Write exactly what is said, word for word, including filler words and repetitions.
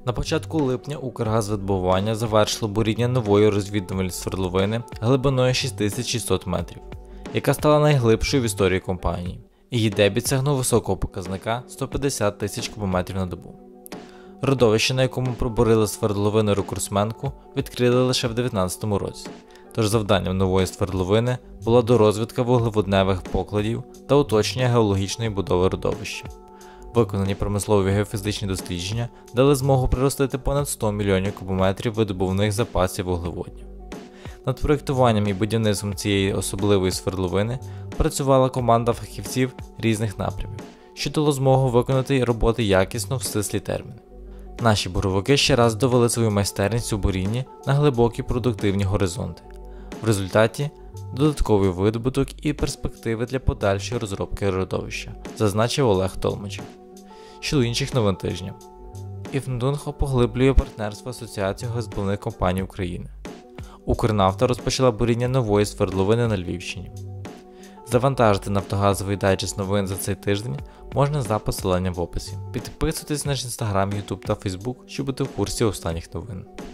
На початку липня Укргазвидобування завершило буріння нової розвідувальної свердловини глибиною шість тисяч шістсот метрів, яка стала найглибшою в історії компанії. Її дебіт сягнув високого показника сто п'ятдесят тисяч кубометрів на добу. Родовище, на якому пробурили свердловину рекордсменку, відкрили лише в дві тисячі дев'ятнадцятому році, тож завданням нової свердловини була дорозвідка вуглеводневих покладів та уточнення геологічної будови родовища. Виконані промислові геофізичні дослідження дали змогу приростити понад сто мільйонів кубометрів видобувних запасів вуглеводнів. Над проєктуванням і будівництвом цієї особливої свердловини працювала команда фахівців різних напрямів, що дало змогу виконати роботи якісно в стислі терміни. Наші буровики ще раз довели свою майстерність у бурінні на глибокі продуктивні горизонти. В результаті – додатковий видобуток і перспективи для подальшої розробки родовища, зазначив Олег Толмачев. Щодо інших новин тижня. Івндунхо поглиблює партнерство з Асоціацією газовидобувних компаній України. Укрнафта розпочала буріння нової свердловини на Львівщині. Завантажити нафтогазовий дайджест новин за цей тиждень можна за посиланням в описі. Підписуйтесь на наш інстаграм, ютуб та фейсбук, щоб бути в курсі останніх новин.